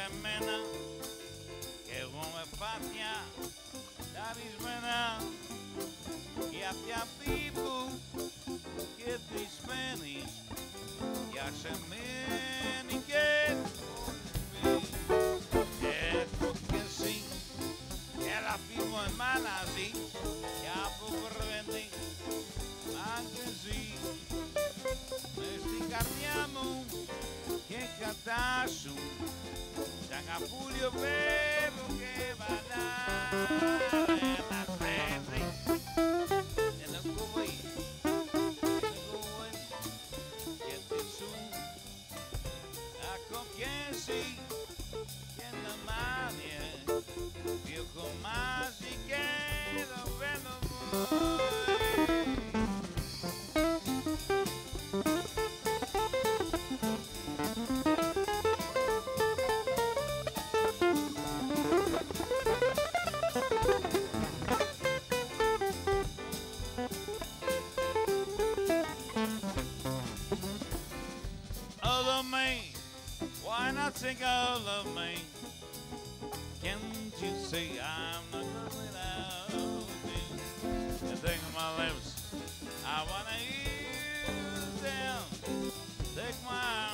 εμένα κι εγώ με πάθια ταρισμένα για αυτή που και της μένεις για σε μένει και έχω κι εσύ έλα φύγω εμάνα ζει κι αποκρβένει αν και ζει μες στην καρδιά μου και κατά σου σαν καπούλιο φεύγω και βανά ένα τρένι ένα κοβεί γιατί σου ακόμα και εσύ και να μάνιε δύο κομμάζι και το βαίνω μου. Of me, why not think all of me? Can't you see I'm not good without you? The thing on my lips, I wanna use them. Take my